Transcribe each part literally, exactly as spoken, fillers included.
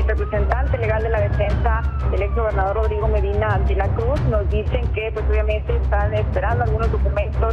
representante legal de la defensa del exgobernador Rodrigo Medina de la Cruz nos dicen que pues obviamente están esperando algunos documentos.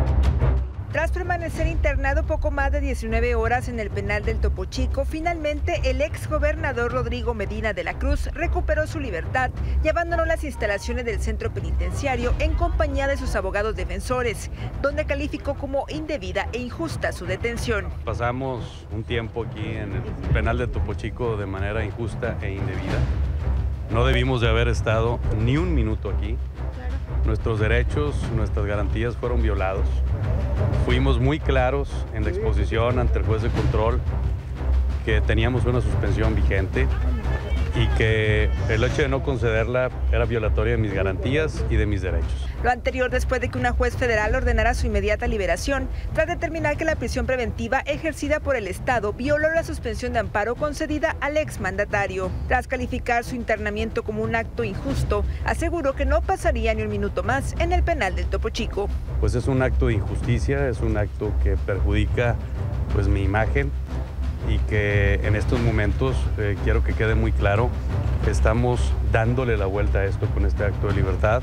Tras permanecer internado poco más de diecinueve horas en el penal del Topo Chico, finalmente el exgobernador Rodrigo Medina de la Cruz recuperó su libertad y abandonó las instalaciones del centro penitenciario en compañía de sus abogados defensores, donde calificó como indebida e injusta su detención. Pasamos un tiempo aquí en el penal del Topo Chico de manera injusta e indebida. No debimos de haber estado ni un minuto aquí. Nuestros derechos, nuestras garantías fueron violados. Fuimos muy claros en la exposición ante el juez de control que teníamos una suspensión vigente y que el hecho de no concederla era violatoria de mis garantías y de mis derechos. Lo anterior después de que una juez federal ordenara su inmediata liberación, tras determinar que la prisión preventiva ejercida por el Estado violó la suspensión de amparo concedida al exmandatario. Tras calificar su internamiento como un acto injusto, aseguró que no pasaría ni un minuto más en el penal del Topo Chico. Pues es un acto de injusticia, es un acto que perjudica pues mi imagen, y que en estos momentos, eh, quiero que quede muy claro, estamos dándole la vuelta a esto con este acto de libertad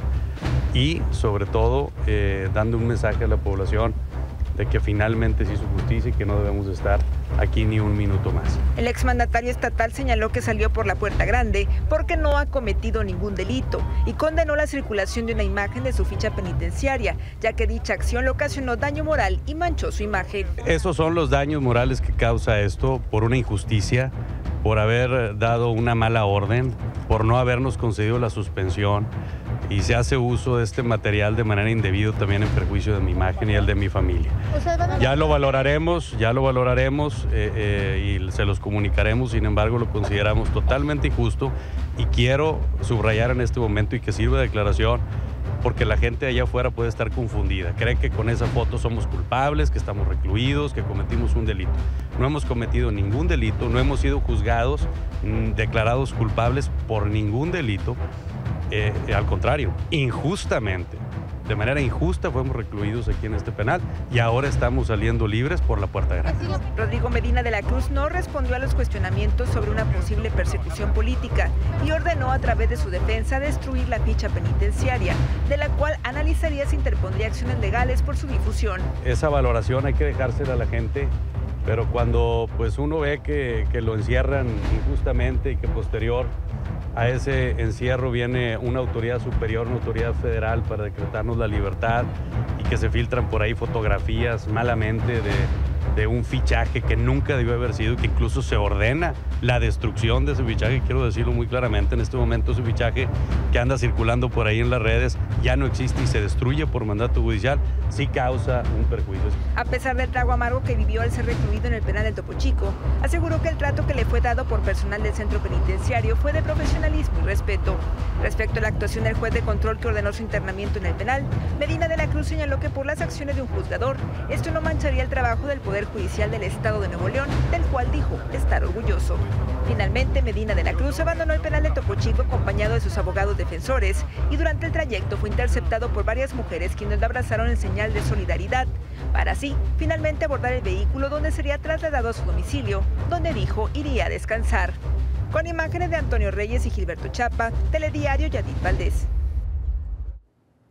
y sobre todo eh, dando un mensaje a la población de que finalmente se hizo justicia y que no debemos de estar aquí ni un minuto más. El exmandatario estatal señaló que salió por la puerta grande porque no ha cometido ningún delito y condenó la circulación de una imagen de su ficha penitenciaria, ya que dicha acción le ocasionó daño moral y manchó su imagen. Esos son los daños morales que causa esto por una injusticia, por haber dado una mala orden, por no habernos concedido la suspensión, y se hace uso de este material de manera indebida también en perjuicio de mi imagen y el de mi familia. Ya lo valoraremos, ya lo valoraremos eh, eh, y se los comunicaremos, sin embargo lo consideramos totalmente injusto y quiero subrayar en este momento y que sirva de declaración porque la gente allá afuera puede estar confundida, cree que con esa foto somos culpables, que estamos recluidos, que cometimos un delito. No hemos cometido ningún delito, no hemos sido juzgados, mmm, declarados culpables por ningún delito. Eh, al contrario, injustamente, de manera injusta fuimos recluidos aquí en este penal y ahora estamos saliendo libres por la puerta grande. Rodrigo Medina de la Cruz no respondió a los cuestionamientos sobre una posible persecución política y ordenó a través de su defensa destruir la ficha penitenciaria, de la cual analizaría si interpondría acciones legales por su difusión. Esa valoración hay que dejársela a la gente, pero cuando pues uno ve que, que lo encierran injustamente y que posterior a ese encierro viene una autoridad superior, una autoridad federal para decretarnos la libertad y que se filtran por ahí fotografías malamente de, de un fichaje que nunca debió haber sido, que incluso se ordena la destrucción de ese fichaje, quiero decirlo muy claramente, en este momento ese fichaje que anda circulando por ahí en las redes ya no existe y se destruye por mandato judicial, sí causa un perjuicio. A pesar del trago amargo que vivió al ser recluido en el penal del Topo Chico, aseguró que el trato que le fue dado por personal del centro penitenciario fue de profesionalismo y respeto. Respecto a la actuación del juez de control que ordenó su internamiento en el penal, Medina de la Cruz señaló que por las acciones de un juzgador, esto no mancharía el trabajo del Poder Judicial del Estado de Nuevo León, del cual dijo estar orgulloso. Finalmente, Medina de la Cruz abandonó el penal de Topo Chico acompañado de sus abogados defensores y durante el trayecto fue interceptado por varias mujeres quienes lo abrazaron en señal de solidaridad, para así finalmente abordar el vehículo donde sería trasladado a su domicilio, donde dijo iría a descansar. Con imágenes de Antonio Reyes y Gilberto Chapa, Telediario Yadid Valdés.